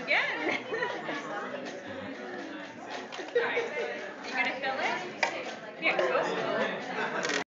again. Alright. You gonna fill it? Yeah, go.